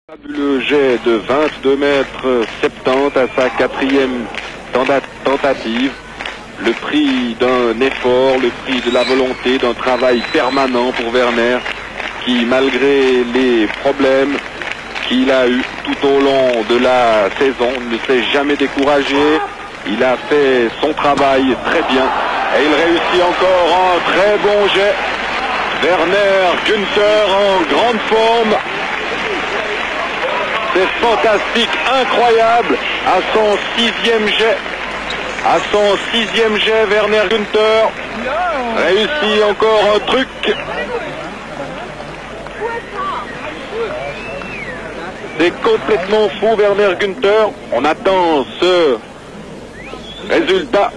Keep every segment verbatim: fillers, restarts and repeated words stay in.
Fabuleux jet de vingt-deux mètres soixante-dix à sa quatrième tentative. Le prix d'un effort, le prix de la volonté, d'un travail permanent pour Werner, qui malgré les problèmes qu'il a eu tout au long de la saison, ne s'est jamais découragé. Il a fait son travail très bien et il réussit encore un très bon jet. Werner Günther en grande forme. C'est fantastique, incroyable, à son sixième jet. À son sixième jet, Werner Günther réussit encore un truc. C'est complètement fou, Werner Günther. On attend ce résultat.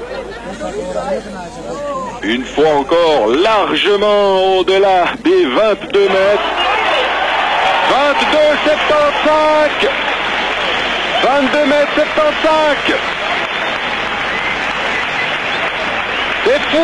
Une fois encore, largement au-delà des vingt-deux mètres. vingt-deux soixante-quinze. vingt-deux mètres soixante-quinze. C'est fou.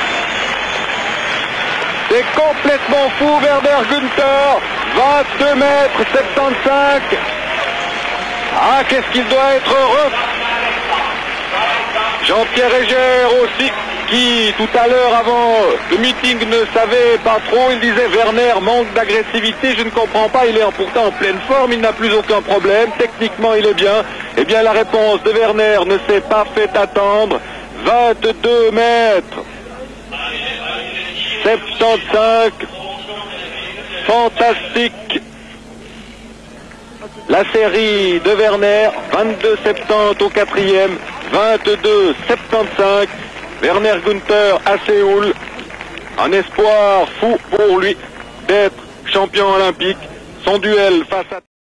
C'est complètement fou, Werner Günther. vingt-deux mètres soixante-quinze. Ah, qu'est-ce qu'il doit être heureux. Jean-Pierre Egger aussi, qui tout à l'heure avant le meeting ne savait pas trop. Il disait Werner manque d'agressivité, je ne comprends pas, il est pourtant en pleine forme, il n'a plus aucun problème, techniquement il est bien. Eh bien la réponse de Werner ne s'est pas fait attendre. vingt-deux mètres soixante-quinze, fantastique. La série de Werner, vingt-deux soixante-dix au quatrième, vingt-deux soixante-quinze. Werner Günther à Séoul, un espoir fou pour lui d'être champion olympique. Son duel face à